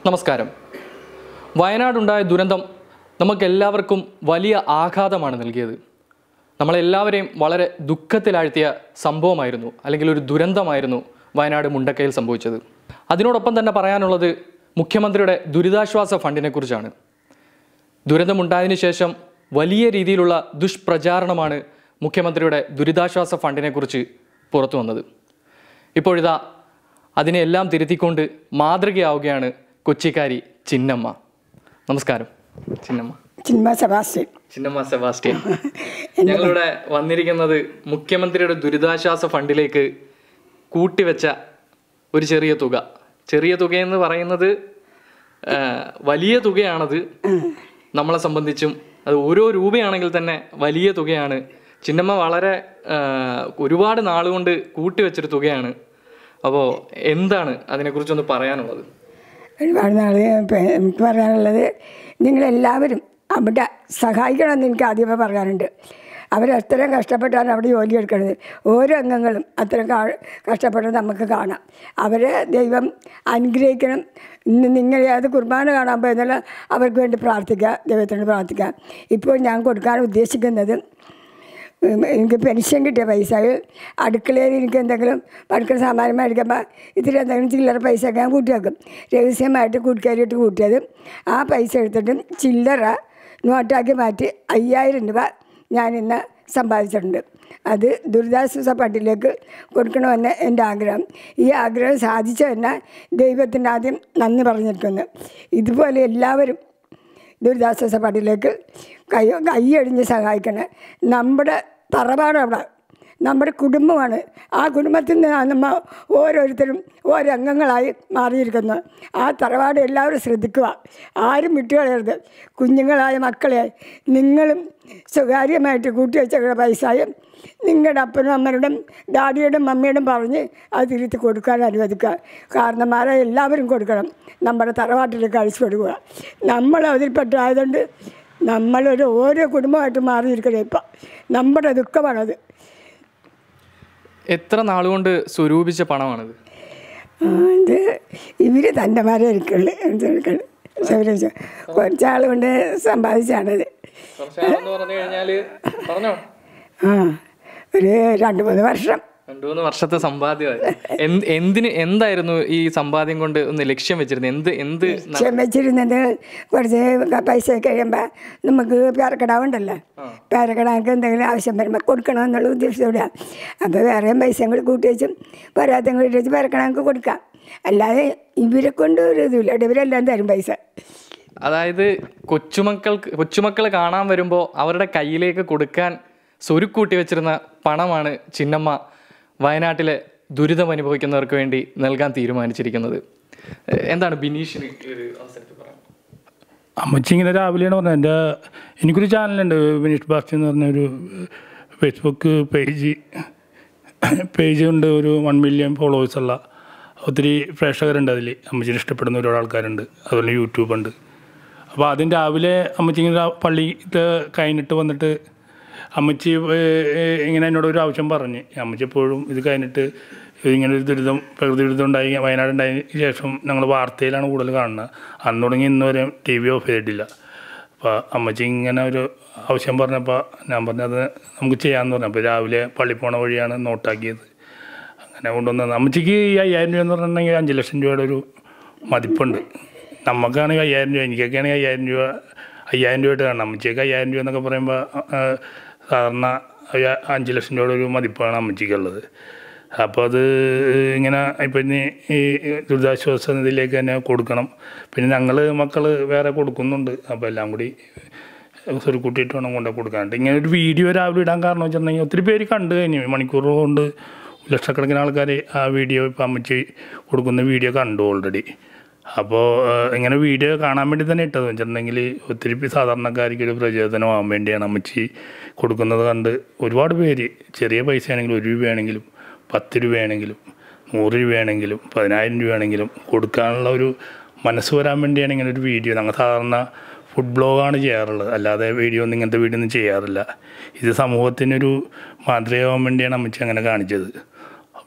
നമസ്കാരം. വയനാടുണ്ടായ ദുരന്തം നമുക്കെല്ലാവർക്കും വലിയ ആഘാതമാണ് നൽകിയത്. നമ്മളെല്ലാവരെയും വളരെ ദുഃഖത്തിലാഴ്ത്തിയ സംഭവമായിരുന്നു, അല്ലെങ്കിൽ ഒരു ദുരന്തമായിരുന്നു വയനാട് മുണ്ടക്കയിൽ സംഭവിച്ചത്. അതിനോടൊപ്പം തന്നെ പറയാനുള്ളത് മുഖ്യമന്ത്രിയുടെ ദുരിതാശ്വാസ ഫണ്ടിനെ കുറിച്ചാണ്. ദുരന്തമുണ്ടായതിനു ശേഷം വലിയ രീതിയിലുള്ള ദുഷ്പ്രചാരണമാണ് മുഖ്യമന്ത്രിയുടെ ദുരിതാശ്വാസ ഫണ്ടിനെ കുറിച്ച് പുറത്തു വന്നത്. ഇപ്പോഴിതാ അതിനെല്ലാം തിരുത്തിക്കൊണ്ട് മാതൃകയാവുകയാണ് കൊച്ചിക്കാരി ചിന്നമ്മ. നമസ്കാരം ചിന്നമ്മ. ചിന്നമ്മ സെബാസ്റ്റ്യൻ. ഞങ്ങളിവിടെ വന്നിരിക്കുന്നത് മുഖ്യമന്ത്രിയുടെ ദുരിതാശ്വാസ ഫണ്ടിലേക്ക് കൂട്ടിവെച്ച ഒരു ചെറിയ തുകയെന്ന് പറയുന്നത് വലിയ തുകയാണത്. നമ്മളെ സംബന്ധിച്ചും അത് ഓരോ രൂപയാണെങ്കിൽ തന്നെ വലിയ തുകയാണ്. ചിന്നമ്മ വളരെ ഒരുപാട് നാളുകൊണ്ട് കൂട്ടിവെച്ചൊരു തുകയാണ്. അപ്പോൾ എന്താണ് അതിനെക്കുറിച്ചൊന്ന് പറയാനുള്ളത്? ഒരുപാട് നാൾ എനിക്ക് പറയാനുള്ളത്, നിങ്ങളെല്ലാവരും അവിടെ സഹായിക്കണമെന്ന് എനിക്ക് ആദ്യമേ പറയാനുണ്ട്. അവരെത്രയും കഷ്ടപ്പെട്ടാണ് അവിടെ ജോലി എടുക്കുന്നത്. ഓരോ അംഗങ്ങളും അത്രയും കഷ്ടപ്പെട്ടത് നമുക്ക് കാണാം. അവരെ ദൈവം അനുഗ്രഹിക്കണം. നിങ്ങൾ ഏത് കുർബാന കാണാൻ പോയെന്നാൽ അവർക്ക് വേണ്ടി പ്രാർത്ഥിക്കുക, ദൈവത്തിനോട് പ്രാർത്ഥിക്കുക. ഇപ്പോൾ ഞാൻ കൊടുക്കാൻ ഉദ്ദേശിക്കുന്നത്, എനിക്ക് പെൻഷൻ കിട്ടിയ പൈസയിൽ അടുക്കളയിൽ എനിക്ക് എന്തെങ്കിലും അടുക്കള സാമാനം മേടിക്കുമ്പോൾ ഇതിൽ എന്തെങ്കിലും ചില്ലറ പൈസയൊക്കെ ഞാൻ കൂട്ടി വെക്കും. രഹസ്യമായിട്ട് കൂട്ടിക്കരിയിട്ട് കൂട്ടിയത് ആ പൈസ എടുത്തിട്ട് ചില്ലറ നോട്ടാക്കി മാറ്റി 5000 രൂപ ഞാനിന്ന് സമ്പാദിച്ചിട്ടുണ്ട്. അത് ദുരിതാശ്വാസ ഫണ്ടിലേക്ക് കൊടുക്കണമെന്ന് എൻ്റെ ആഗ്രഹം. ഈ ആഗ്രഹം സാധിച്ചു തന്നെ ദൈവത്തിൻ്റെ ആദ്യം നന്ദി പറഞ്ഞിരിക്കുന്നു. ഇതുപോലെ എല്ലാവരും ദുരിതാശ്വാസ ഫണ്ടിലേക്ക് കൈയടിഞ്ഞ് സഹായിക്കണം. നമ്മുടെ തറവാടവിടെ നമ്മുടെ കുടുംബമാണ്. ആ കുടുംബത്തിൽ നിന്ന് നമ്മൾ ഓരോരുത്തരും ഓരോ അംഗങ്ങളായി മാറിയിരിക്കുന്നു. ആ തറവാട് എല്ലാവരും ശ്രദ്ധിക്കുക, ആരും വിട്ടുകളയരുത്. കുഞ്ഞുങ്ങളായ മക്കളെ നിങ്ങളും സ്വകാര്യമായിട്ട് കൂട്ടിവെച്ച പൈസയും നിങ്ങളുടെ അപ്പനും അമ്മയോടും ഡാഡിയോടും മമ്മിയോടും പറഞ്ഞ് അത് തിരുത്തി കൊടുക്കാൻ അനുവദിക്കുക. കാരണന്മാരെ എല്ലാവരും കൊടുക്കണം. നമ്മുടെ തറവാട്ടിലേക്ക് അഴിച്ചു കൊടുക്കുക. നമ്മൾ അതിൽപ്പെട്ടായതുകൊണ്ട് നമ്മളൊരു ഓരോ കുടുംബമായിട്ട് മാറിയിരിക്കണം. ഇപ്പം നമ്മുടെ ദുഃഖമാണത്. എത്ര നാളുകൊണ്ട് സ്വരൂപിച്ച പണമാണത്? ഇത് ഇവർ തൻ്റെമാരെ ഇരിക്കുള്ളൂ. കുറച്ചാൾ കൊണ്ട് സമ്പാദിച്ചാണത്. ഒരു 2-3 വർഷം. 2-3 വർഷത്തെ സമ്പാദ്യമായി. എന്തായിരുന്നു ഈ സമ്പാദ്യം കൊണ്ട് ഒന്ന് ലക്ഷ്യം വെച്ചിരുന്നത്? ലക്ഷ്യം വെച്ചിരുന്നത് കുറച്ച് പൈസ കഴിയുമ്പോൾ നമുക്ക് പേരക്കിടാവുണ്ടല്ലോ, പേരക്കിടാക്ക് എന്തെങ്കിലും ആവശ്യം വരുമ്പോൾ കൊടുക്കണമെന്നുള്ള ഉദ്ദേശത്തോടെയാണ്. അപ്പോൾ വേറെയും പൈസയും കൂടി കൂട്ടി വെച്ചും വരാത്തം കൂട്ടി വെച്ച് പേരക്കിടാക്ക് കൊടുക്കാം. അല്ലാതെ ഇവരെ കൊണ്ട് ഒരു ഇതില്ല. ഇവരെല്ലാം തരും പൈസ. അതായത് കൊച്ചുമക്കൾ കാണാൻ വരുമ്പോൾ അവരുടെ കയ്യിലേക്ക് കൊടുക്കാൻ സ്വരുക്കൂട്ടി വെച്ചിരുന്ന പണമാണ് ചിന്നമ്മ വയനാട്ടിലെ ദുരിതം അനുഭവിക്കുന്നവർക്ക് വേണ്ടി നൽകാൻ തീരുമാനിച്ചിരിക്കുന്നത്. എന്താണ് ബിനീഷിന് ഒരു അവസരത്തിൽ പറയാം? അമ്മച്ചി ഇങ്ങനെ രാവിലെയാണ് പറഞ്ഞത്. എനിക്കൊരു ചാനലുണ്ട്, ബിനീഷ് ബാസ്റ്റി എന്ന് പറഞ്ഞൊരു ഫേസ്ബുക്ക് പേജ് ഉണ്ട്. ഒരു 1 മില്യൺ ഫോളോവേഴ്സുള്ള ഒത്തിരി പ്രേക്ഷകരുണ്ട് അതിൽ. അമ്മച്ചിനെ ഇഷ്ടപ്പെടുന്ന ഒരുപാട് ആൾക്കാരുണ്ട്. അതുപോലെ യൂട്യൂബ് ഉണ്ട്. അപ്പോൾ ആദ്യം രാവിലെ അമ്മച്ചി ഇങ്ങനെ പള്ളിയിൽ കഴിഞ്ഞിട്ട് വന്നിട്ട് അമ്മച്ചി ഇങ്ങനെ എന്നോടൊരു ആവശ്യം പറഞ്ഞ്. അമ്മച്ചി എപ്പോഴും ഇത് കഴിഞ്ഞിട്ട് ഇങ്ങനൊരു പ്രകൃതി ദുരിതം ഉണ്ടായി വയനാട് ഉണ്ടായതിന് ശേഷം ഞങ്ങൾ വാർത്തയിലാണ് കൂടുതൽ കാണുന്നത്. അന്ന് തുടങ്ങി ഇന്ന് വരെ TV ഓഫ് ചെയ്തിട്ടില്ല. അപ്പോൾ അമ്മച്ചി ഇങ്ങനെ ഒരു ആവശ്യം പറഞ്ഞപ്പോൾ ഞാൻ പറഞ്ഞത് നമുക്ക് ചെയ്യാമെന്ന് പറഞ്ഞു. അപ്പോൾ രാവിലെ പള്ളി പോണ വഴിയാണ് നോട്ടാക്കിയത്. അങ്ങനെ കൊണ്ടുവന്നത്. അമ്മച്ചിക്ക് ഈ 5000 രൂപ എന്ന് പറഞ്ഞിട്ടുണ്ടെങ്കിൽ 5 ലക്ഷം രൂപയുടെ ഒരു മതിപ്പുണ്ട്. നമുക്കാണെങ്കിൽ 5000 രൂപ, എനിക്കൊക്കെ ആണെങ്കിൽ 5000 രൂപ 5000 രൂപയായിട്ട് കാണണം. അമ്മച്ചിക്ക് 5000 രൂപ എന്നൊക്കെ പറയുമ്പോൾ സാധാരണ 5 ലക്ഷം രൂപയുടെ ഒരു മതിപ്പാണ് അമ്മച്ചിക്കുള്ളത്. അപ്പോൾ അത് ഇങ്ങനെ ഇപ്പം ഇനി ഈ ദുരിതാശ്വാസ നിധിയിലേക്ക് തന്നെ കൊടുക്കണം. പിന്നെ മക്കൾ വേറെ കൊടുക്കുന്നുണ്ട്. അപ്പോൾ എല്ലാം കൂടി സ്വരുക്കൂട്ടിയിട്ട് വേണം കൊണ്ടു കൊടുക്കാനായിട്ട്. ഇങ്ങനെ ഒരു വീഡിയോ രാവിലെ ഇടാൻ കാരണം വെച്ചിട്ടുണ്ടെങ്കിൽ ഒത്തിരി പേര് കണ്ടു കഴിഞ്ഞു. മണിക്കൂർ കൊണ്ട് ലക്ഷക്കണക്കിന് ആൾക്കാർ ആ വീഡിയോ ഇപ്പം അമ്മച്ചി കൊടുക്കുന്ന വീഡിയോ കണ്ടു ഓൾറെഡി. അപ്പോൾ ഇങ്ങനെ വീഡിയോ കാണാൻ വേണ്ടി തന്നെ ഇട്ടതെന്ന് വെച്ചിട്ടുണ്ടെങ്കിൽ ഒത്തിരി സാധാരണക്കാർക്ക് ഒരു പ്രചോദനമാകാൻ വേണ്ടിയാണ് അമ്മച്ചി കൊടുക്കുന്നത്. കണ്ട് ഒരുപാട് പേര് ചെറിയ പൈസ ആണെങ്കിലും 1 രൂപയാണെങ്കിലും 10 രൂപയാണെങ്കിലും 100 രൂപയാണെങ്കിലും 10,000 രൂപയാണെങ്കിലും കൊടുക്കാനുള്ള ഒരു മനസ്സ് വരാൻ വേണ്ടിയാണ് ഇങ്ങനെ ഒരു വീഡിയോ. ഞങ്ങൾ സാധാരണ ഫുഡ് ബ്ലോഗാണ് ചെയ്യാറുള്ളത്, അല്ലാതെ ഇങ്ങനത്തെ വീഡിയോ ഒന്നും ചെയ്യാറില്ല. ഇത് സമൂഹത്തിനൊരു മാതൃകയാവാൻ വേണ്ടിയാണ് അമ്മച്ചി അങ്ങനെ കാണിച്ചത്. അപ്പോൾ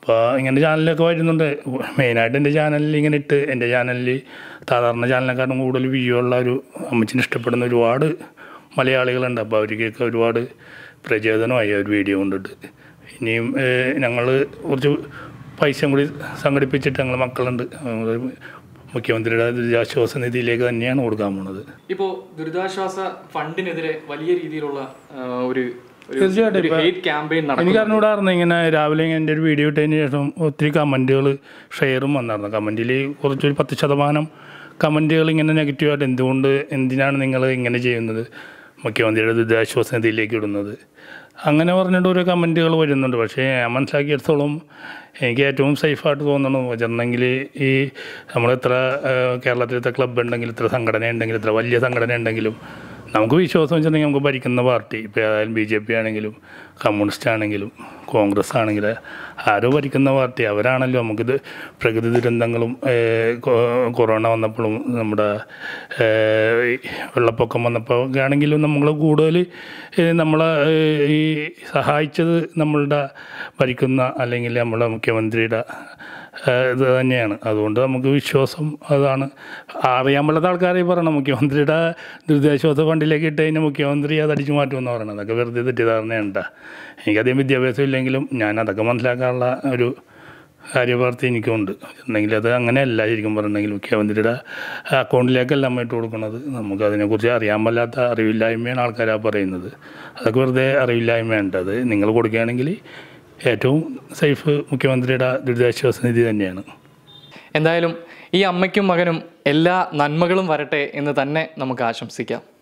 അപ്പോൾ ഇങ്ങനെ ചാനലൊക്കെ വരുന്നുണ്ട്. മെയിനായിട്ട് എൻ്റെ ചാനലിൽ ഇങ്ങനെ ഇട്ട് എൻ്റെ ചാനലിൽ സാധാരണ ചാനലിനെക്കാട്ടും കൂടുതൽ വ്യൂ ഉള്ള ഒരു അമ്മച്ചിനെ ഇഷ്ടപ്പെടുന്ന ഒരുപാട് മലയാളികളുണ്ട്. അപ്പോൾ അവർക്കൊക്കെ ഒരുപാട് പ്രചോദനമായി ഒരു വീഡിയോ കൊണ്ടിട്ട്. ഇനിയും ഞങ്ങൾ കുറച്ച് പൈസയും കൂടി സംഘടിപ്പിച്ചിട്ട് ഞങ്ങൾ മക്കളുണ്ട്, മുഖ്യമന്ത്രിയുടെ ദുരിതാശ്വാസ നിധിയിലേക്ക് തന്നെയാണ് കൊടുക്കാൻ പോകുന്നത്. ഇപ്പോൾ ദുരിതാശ്വാസ ഫണ്ടിനെതിരെ വലിയ രീതിയിലുള്ള ഒരു തീർച്ചയായിട്ടും ക്യാമ്പയിൻ എനിക്ക് അറിഞ്ഞുകൂടായിരുന്നു. ഇങ്ങനെ രാവിലെ എൻ്റെ ഒരു വീഡിയോ ഇട്ടതിന് ശേഷം ഒത്തിരി കമൻറ്റുകൾ ഷെയറും വന്നായിരുന്നു. കമൻറ്റിൽ കുറച്ചൊരു 10% കമൻറ്റുകൾ ഇങ്ങനെ നെഗറ്റീവായിട്ട് എന്തിനാണ് നിങ്ങൾ ഇങ്ങനെ ചെയ്യുന്നത്, മുഖ്യമന്ത്രിയുടെ ദുരിതാശ്വാസ നിധിയിലേക്ക് ഇടുന്നത്, അങ്ങനെ പറഞ്ഞിട്ട് ഓരോ കമൻറ്റുകൾ വരുന്നുണ്ട്. പക്ഷേ ഞാൻ മനസ്സിലാക്കിയിടത്തോളം എനിക്ക് ഏറ്റവും സേഫായിട്ട് തോന്നണം വെച്ചിട്ടുണ്ടെങ്കിൽ ഈ നമ്മളെത്ര കേരളത്തിലത്തെ ക്ലബ്ബ് ഉണ്ടെങ്കിലും ഇത്ര സംഘടന ഉണ്ടെങ്കിലും ഇത്ര വലിയ സംഘടന ഉണ്ടെങ്കിലും നമുക്ക് വിശ്വാസം വെച്ചിട്ടുണ്ടെങ്കിൽ നമുക്ക് ഭരിക്കുന്ന പാർട്ടി ഇപ്പോൾ ഏതായാലും BJP ആണെങ്കിലും കമ്മ്യൂണിസ്റ്റ് ആണെങ്കിലും കോൺഗ്രസ് ആണെങ്കിലും ആരോ ഭരിക്കുന്ന പാർട്ടി അവരാണല്ലോ നമുക്കിത് പ്രകൃതി ദുരന്തങ്ങളും കൊറോണ വന്നപ്പോഴും നമ്മുടെ വെള്ളപ്പൊക്കം വന്നപ്പോൾ ഒക്കെ ആണെങ്കിലും നമ്മൾ കൂടുതൽ നമ്മളെ ഈ സഹായിച്ചത് നമ്മളുടെ ഭരിക്കുന്ന അല്ലെങ്കിൽ നമ്മുടെ മുഖ്യമന്ത്രിയുടെ ഇത് തന്നെയാണ്. അതുകൊണ്ട് നമുക്ക് വിശ്വാസം അതാണ്. അറിയാൻ പാടാത്ത ആൾക്കാരെ പറയണം മുഖ്യമന്ത്രിയുടെ ദുരിതാശ്വാസ ഫണ്ടിലേക്ക് ഇട്ട് കഴിഞ്ഞാൽ മുഖ്യമന്ത്രി അത് അടിച്ചു മാറ്റുമെന്ന് പറയണം. അതൊക്കെ വെറുതെ തെറ്റിദ്ധാരണയുണ്ട. എനിക്കധികം വിദ്യാഭ്യാസം ഇല്ലെങ്കിലും ഞാൻ അതൊക്കെ മനസ്സിലാക്കാനുള്ള ഒരു കാര്യപ്രാപ്തി എനിക്കുണ്ട്. എന്നെങ്കിൽ അത് അങ്ങനെയല്ല ശരിക്കും പറഞ്ഞിട്ടുണ്ടെങ്കിൽ മുഖ്യമന്ത്രിയുടെ അക്കൗണ്ടിലേക്കല്ല നമ്മൾ ഇട്ട് കൊടുക്കുന്നത്. നമുക്കതിനെക്കുറിച്ച് അറിയാൻ പാടില്ലാത്ത അറിവില്ലായ്മയാണ് ആൾക്കാരാ പറയുന്നത്. അതൊക്കെ വെറുതെ അറിവില്ലായ്മയുണ്ട്. അത് നിങ്ങൾ കൊടുക്കുകയാണെങ്കിൽ ഏറ്റവും സേഫ് മുഖ്യമന്ത്രിയുടെ ദുരിതാശ്വാസ നിധി തന്നെയാണ്. എന്തായാലും ഈ അമ്മയ്ക്കും മകനും എല്ലാ നന്മകളും വരട്ടെ എന്ന് തന്നെ നമുക്ക് ആശംസിക്കാം.